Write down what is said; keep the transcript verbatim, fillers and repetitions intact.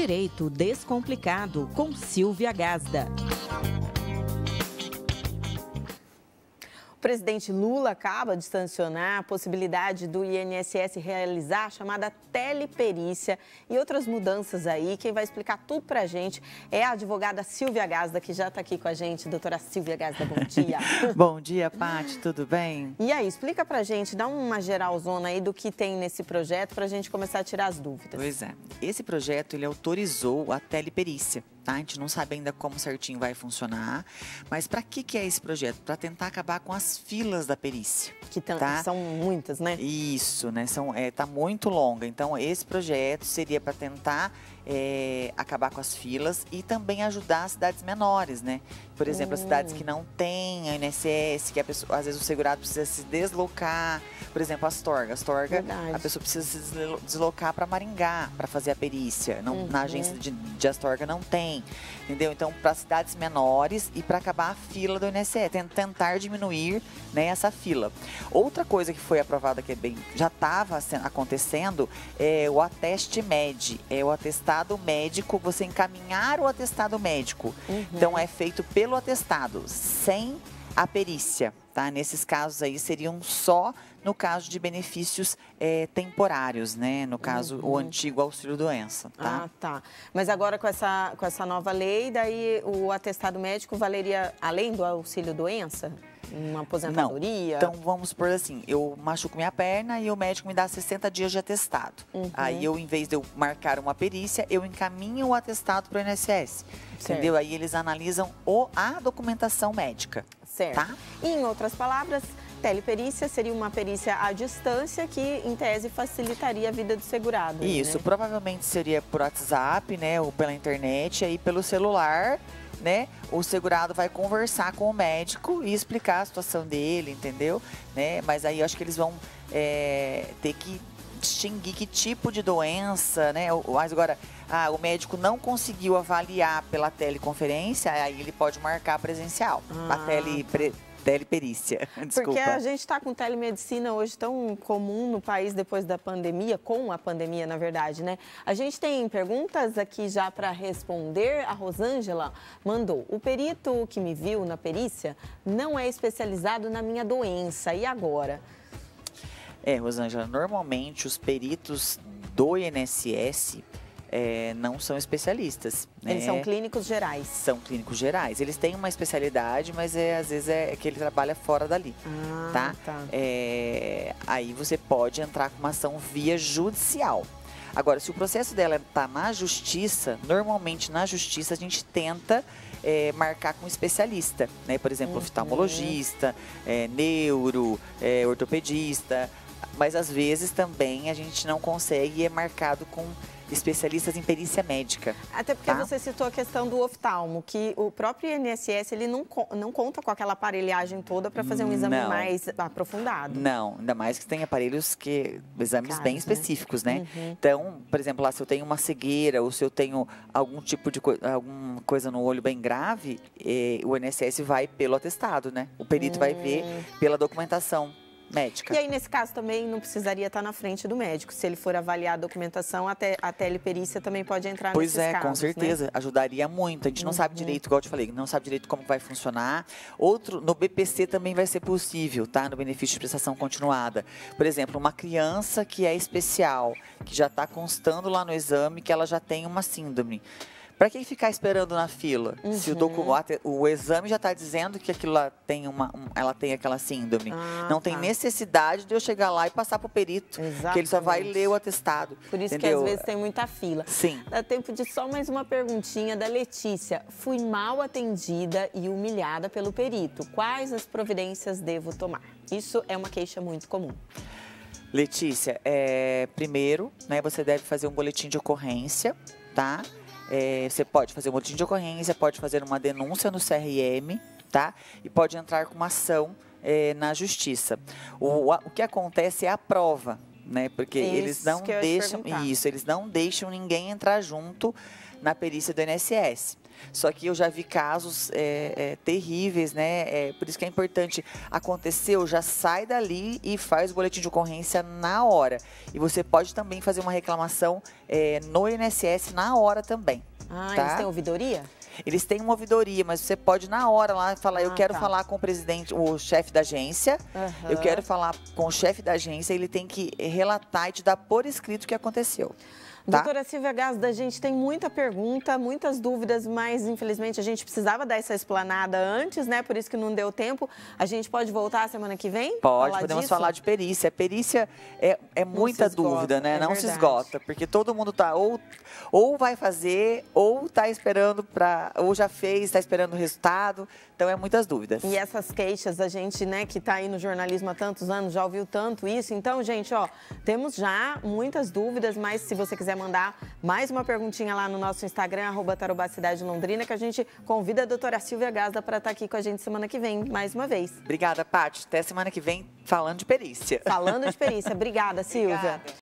Direito Descomplicado, com Silvia Gazda. O presidente Lula acaba de sancionar a possibilidade do I N S S realizar a chamada teleperícia e outras mudanças aí. Quem vai explicar tudo pra gente é a advogada Silvia Gazda, que já está aqui com a gente. Doutora Silvia Gazda, bom dia. Bom dia, Paty, tudo bem? E aí, explica pra gente, dá uma geralzona aí do que tem nesse projeto pra gente começar a tirar as dúvidas. Pois é, esse projeto ele autorizou a teleperícia. Tá? A gente não sabe ainda como certinho vai funcionar, mas para que, que é esse projeto? Para tentar acabar com as filas da perícia. Que tam, tá? São muitas, né? Isso, né? São, é, tá muito longa. Então, esse projeto seria para tentar é, acabar com as filas e também ajudar as cidades menores, né? Por exemplo, hum. as cidades que não têm a I N S S, que a pessoa, às vezes o segurado precisa se deslocar. Por exemplo, Astorga. Astorga, Verdade. a pessoa precisa se deslocar para Maringá para fazer a perícia. Não, uhum. Na agência de, de Astorga não tem. Entendeu? Então, para cidades menores e para acabar a fila do I N S S, tentar diminuir, né, essa fila. Outra coisa que foi aprovada, que é bem, já estava acontecendo, é o Ateste Med, é o atestado médico, você encaminhar o atestado médico. Uhum. Então, é feito pelo atestado, sem a perícia, tá? Nesses casos aí seriam só no caso de benefícios é, temporários, né? No caso, uhum. o antigo auxílio-doença, tá? Ah, tá. Mas agora com essa, com essa nova lei, daí o atestado médico valeria além do auxílio-doença? Uma aposentadoria? Não. Então, vamos por assim, eu machuco minha perna e o médico me dá sessenta dias de atestado. Uhum. Aí, eu, em vez de eu marcar uma perícia, eu encaminho o atestado para o I N S S. Certo. Entendeu? Aí, eles analisam o, a documentação médica. Certo. Tá? E, em outras palavras, teleperícia seria uma perícia à distância que, em tese, facilitaria a vida do segurado. Isso, né? Provavelmente seria por WhatsApp, né, ou pela internet, aí pelo celular, né, o segurado vai conversar com o médico e explicar a situação dele, entendeu? Né? Mas aí eu acho que eles vão é, ter que distinguir que tipo de doença, né? Mas agora, ah, o médico não conseguiu avaliar pela teleconferência, aí ele pode marcar presencial, ah, a tele... Pre... teleperícia, desculpa. Porque a gente está com telemedicina hoje tão comum no país depois da pandemia, com a pandemia, na verdade, né? A gente tem perguntas aqui já para responder. A Rosângela mandou: o perito que me viu na perícia não é especializado na minha doença, e agora? É, Rosângela, normalmente os peritos do I N S S É, não são especialistas. Eles né? são clínicos gerais. São clínicos gerais. Eles têm uma especialidade, mas é, às vezes é que ele trabalha fora dali. Ah, tá? tá. É, aí você pode entrar com uma ação via judicial. Agora, se o processo dela está na justiça, normalmente na justiça a gente tenta é, marcar com um especialista. Né? Por exemplo, uhum. oftalmologista, é, neuro, é, ortopedista. Mas às vezes também a gente não consegue e é marcado com especialistas em perícia médica. Até porque tá? você citou a questão do oftalmo, que o próprio I N S S ele não, não conta com aquela aparelhagem toda para fazer um exame não. mais aprofundado. Não, ainda mais que tem aparelhos que, exames Caros, bem específicos, né? né? Uhum. Então, por exemplo, lá se eu tenho uma cegueira ou se eu tenho algum tipo de co alguma coisa no olho bem grave, eh, o I N S S vai pelo atestado, né? O perito hum. vai ver pela documentação médica. E aí, nesse caso, também não precisaria estar na frente do médico. Se ele for avaliar a documentação, a, te, a teleperícia também pode entrar pois nesses é, casos, com certeza. Né? Ajudaria muito. A gente não uhum. sabe direito, igual eu te falei, não sabe direito como vai funcionar. Outro, no B P C também vai ser possível, tá? No benefício de prestação continuada. Por exemplo, uma criança que é especial, que já está constando lá no exame que ela já tem uma síndrome. Para que ficar esperando na fila? Uhum. Se o, documento, o exame já está dizendo que aquilo lá tem uma, um, ela tem aquela síndrome. Ah, não tá. tem necessidade de eu chegar lá e passar para o perito, Exatamente. que ele só vai ler o atestado. Por isso entendeu? que às vezes tem muita fila. Sim. Dá tempo de só mais uma perguntinha da Letícia. Fui mal atendida e humilhada pelo perito. Quais as providências devo tomar? Isso é uma queixa muito comum. Letícia, é, primeiro, né, você deve fazer um boletim de ocorrência, tá? É, você pode fazer um boletim de ocorrência, pode fazer uma denúncia no C R M, tá? E pode entrar com uma ação é, na justiça. O, o que acontece é a prova, né? Porque Isso eles não que eu ia te deixam perguntar. isso, eles não deixam ninguém entrar junto na perícia do I N S S. Só que eu já vi casos é, é, terríveis, né? É, por isso que é importante, aconteceu, já sai dali e faz o boletim de ocorrência na hora. E você pode também fazer uma reclamação é, no I N S S na hora também. Ah, tá? eles têm ouvidoria? Eles têm uma ouvidoria, mas você pode na hora lá falar, Ah, eu quero tá. falar com o presidente, o chefe da agência, Aham. eu quero falar com o chefe da agência, ele tem que relatar e te dar por escrito o que aconteceu. Tá? Doutora Silvia Gazda, a gente tem muita pergunta, muitas dúvidas, mas infelizmente a gente precisava dar essa explanada antes, né? Por isso que não deu tempo. A gente pode voltar semana que vem? Pode, falar podemos disso? falar de perícia. Perícia é, é muita se esgota, dúvida, né? é não se verdade. esgota, porque todo mundo tá ou, ou vai fazer, ou tá esperando para, ou já fez, está esperando o resultado. Então é muitas dúvidas. E essas queixas, a gente, né, que está aí no jornalismo há tantos anos, já ouviu tanto isso. Então, gente, ó, temos já muitas dúvidas, mas se você quiser mandar mais uma perguntinha lá no nosso Instagram, arroba Tarobá Cidade Londrina, que a gente convida a doutora Silvia Gazda para estar aqui com a gente semana que vem, mais uma vez. Obrigada, Paty. Até semana que vem falando de perícia. Falando de perícia. Obrigada, Silvia. Obrigada.